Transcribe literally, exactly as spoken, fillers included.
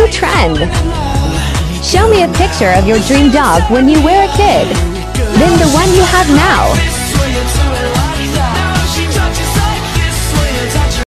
new trend. Show me a picture of your dream dog when you were a kid. Then the one you have now.